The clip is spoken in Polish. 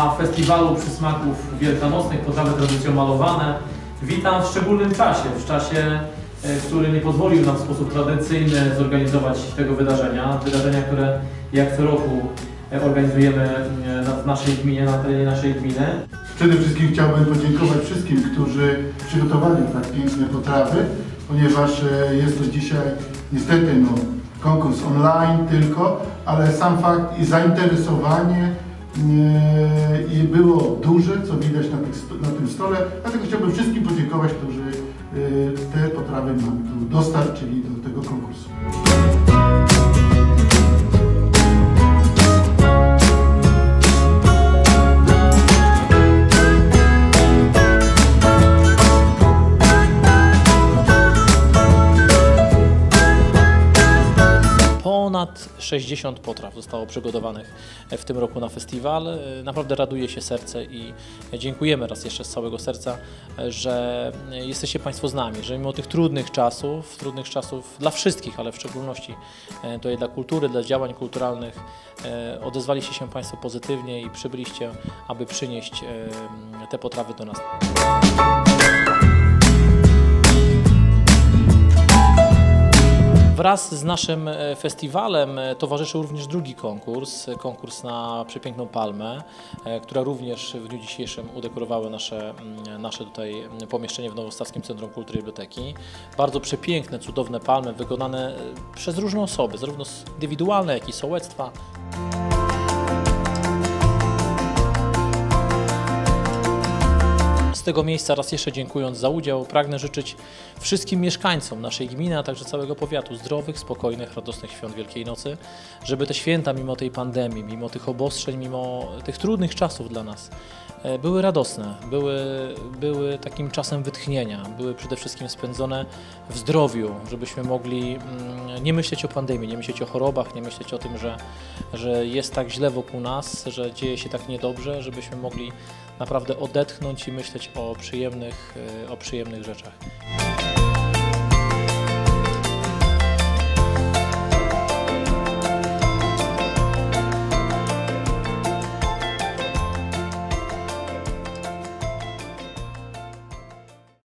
na festiwalu przysmaków wielkanocnych Potrawy tradycją malowane. Witam w szczególnym czasie, który nie pozwolił nam w sposób tradycyjny zorganizować tego wydarzenia, które jak co roku organizujemy w naszej gminie, na terenie naszej gminy. Przede wszystkim chciałbym podziękować wszystkim, którzy przygotowali tak piękne potrawy, ponieważ jest to dzisiaj niestety konkurs online tylko, ale sam fakt i zainteresowanie było duże, co widać na tym stole. Dlatego chciałbym wszystkim podziękować, którzy te potrawy nam tu dostarczyli do tego konkursu. Ponad 60 potraw zostało przygotowanych w tym roku na festiwal. Naprawdę raduje się serce i dziękujemy raz jeszcze z całego serca, że jesteście Państwo z nami, że mimo tych trudnych czasów dla wszystkich, ale w szczególności tutaj dla kultury, dla działań kulturalnych, odezwaliście się Państwo pozytywnie i przybyliście, aby przynieść te potrawy do nas. Wraz z naszym festiwalem towarzyszył również drugi konkurs na przepiękną palmę, która również w dniu dzisiejszym udekorowały nasze tutaj pomieszczenie w Nowostawskim Centrum Kultury i Biblioteki. Bardzo przepiękne, cudowne palmy wykonane przez różne osoby, zarówno indywidualne, jak i sołectwa. Z tego miejsca raz jeszcze dziękując za udział, pragnę życzyć wszystkim mieszkańcom naszej gminy, a także całego powiatu zdrowych, spokojnych, radosnych świąt Wielkiej Nocy, żeby te święta mimo tej pandemii, mimo tych obostrzeń, mimo tych trudnych czasów dla nas były radosne, były takim czasem wytchnienia, były przede wszystkim spędzone w zdrowiu, żebyśmy mogli nie myśleć o pandemii, nie myśleć o chorobach, nie myśleć o tym, że jest tak źle wokół nas, że dzieje się tak niedobrze, żebyśmy mogli naprawdę odetchnąć i myśleć o przyjemnych rzeczach.